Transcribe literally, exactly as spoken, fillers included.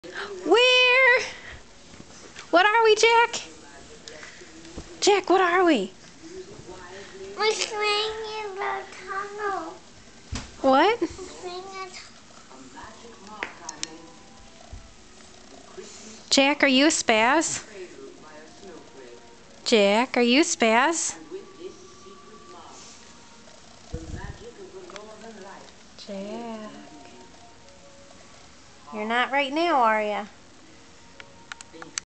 Where? What are we, Jack? Jack, what are we? We're swimming in the tunnel. What? We're swimming in the Jack, are you a spaz? Jack, are you a spaz? Jack. You're not right now, are ya?